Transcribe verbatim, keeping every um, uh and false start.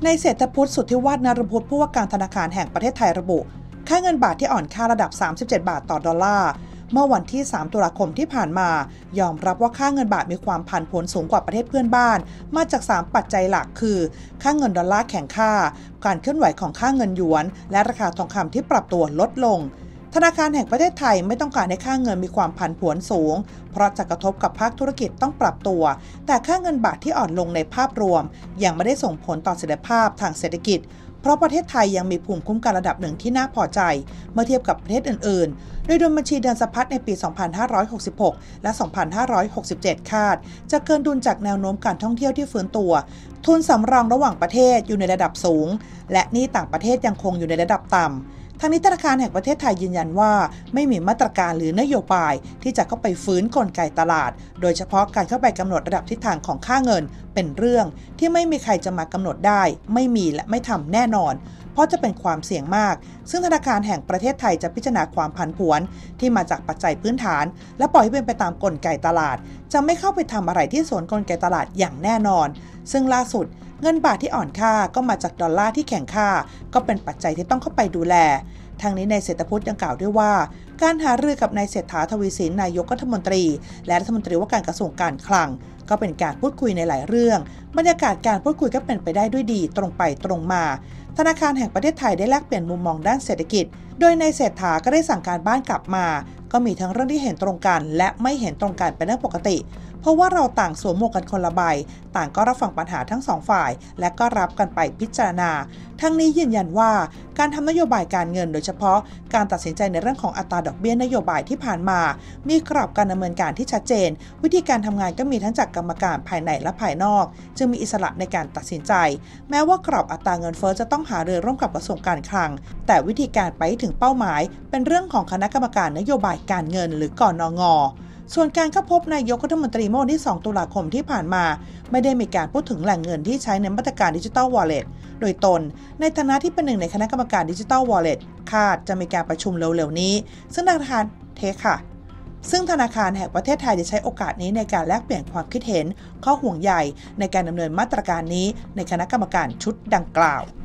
ในเศรษฐพุทธสุทธิวาฒ นฤพุทธผู้ว่าการธนาคารแห่งประเทศไทยระบุค่าเงินบาทที่อ่อนค่าระดับสามสิบเจ็ดบาทต่อดอลลาร์เมื่อวันที่สามตุลาคมที่ผ่านมายอมรับว่าค่าเงินบาทมีความผันผวนสูงกว่าประเทศเพื่อนบ้านมาจากสามปัจจัยหลักคือค่าเงินดอลลาร์แข็งค่าการเคลื่อนไหวของค่าเงินหยวนและราคาทองคำที่ปรับตัวลดลงธนาคารแห่งประเทศไทยไม่ต้องการให้ค่าเงินมีความผันผวนสูงเพราะจะกระทบกับภาคธุรกิจต้องปรับตัวแต่ค่าเงินบาทที่อ่อนลงในภาพรวมยังไม่ได้ส่งผลต่อเสถียรภาพทางเศรษฐกิจเพราะประเทศไทยยังมีภูมิคุ้มกันระดับหนึ่งที่น่าพอใจเมื่อเทียบกับประเทศอื่นๆโดยดุลบัญชีเดินสะพัดในปี สองพันห้าร้อยหกสิบหก และ สองพันห้าร้อยหกสิบเจ็ด คาดจะเกินดุลจากแนวโน้มการท่องเที่ยวที่ฟื้นตัวทุนสำรองระหว่างประเทศอยู่ในระดับสูงและหนี้ต่างประเทศยังคงอยู่ในระดับต่ำทางนี้ธนาคารแห่งประเทศไทยยืนยันว่าไม่มีมาตรการหรือนโยบายที่จะเข้าไปฟื้นกลไกตลาดโดยเฉพาะการเข้าไปกำหนดระดับทิศทางของค่าเงินเป็นเรื่องที่ไม่มีใครจะมากำหนดได้ไม่มีและไม่ทำแน่นอนเพราะจะเป็นความเสี่ยงมากซึ่งธนาคารแห่งประเทศไทยจะพิจารณาความผันผวนที่มาจากปัจจัยพื้นฐานและปล่อยให้เป็นไปตามกลไกตลาดจะไม่เข้าไปทำอะไรที่สวนกลไกตลาดอย่างแน่นอนซึ่งล่าสุดเงินบาทที่อ่อนค่าก็มาจากดอลลาร์ที่แข็งค่าก็เป็นปัจจัยที่ต้องเข้าไปดูแลทางนี้ในเศรษฐพุทธยังกล่าวด้วยว่าการหารือกับนายเศรษฐาทวีสินนายกรัฐมนตรีและรัฐมนตรีว่าการกระทรวงการคลังก็เป็นการพูดคุยในหลายเรื่องบรรยากาศการพูดคุยก็เป็นไปได้ด้วยดีตรงไปตรงมาธนาคารแห่งประเทศไทยได้แลกเปลี่ยนมุมมองด้านเศรษฐกิจโดยนายเศรษฐาก็ได้สั่งการบ้านกลับมาก็มีทั้งเรื่องที่เห็นตรงกันและไม่เห็นตรงกันเป็นเรื่องปกติเพราะว่าเราต่างสวมหมวกกันคนละใบต่างก็รับฟังปัญหาทั้งสองฝ่ายและก็รับกันไปพิจารณาทั้งนี้ยืนยันว่าการทำนโยบายการเงินโดยเฉพาะการตัดสินใจในเรื่องของอัตราดอกเบี้ยนโยบายที่ผ่านมามีกรอบการดำเนินการที่ชัดเจนวิธีการทำงานก็มีทั้งจากกรรมการภายในและภายนอกจึงมีอิสระในการตัดสินใจแม้ว่ากรอบอัตราเงินเฟ้อจะต้องหารือร่วมกับกระทรวงการคลังแต่วิธีการไปถึงเป้าหมายเป็นเรื่องของคณะกรรมการนโยบายการเงินหรือกนง.ส่วนการเข้าพบนายกรัฐมนตรีเมื่อวันที่สองตุลาคมที่ผ่านมาไม่ได้มีการพูดถึงแหล่งเงินที่ใช้ในมาตรการดิจิทัลวอลเล็ตโดยตนในฐานะที่เป็นหนึ่งในคณะกรรมการดิจิทัลวอลเล็ตคาดจะมีการประชุมเร็วๆนี้ซึ่งธนาคารเทคค่ะซึ่งธนาคารแห่งประเทศไทยจะใช้โอกาสนี้ในการแลกเปลี่ยนความคิดเห็นข้อห่วงใยในการดำเนินมาตรการนี้ในคณะกรรมการชุดดังกล่าว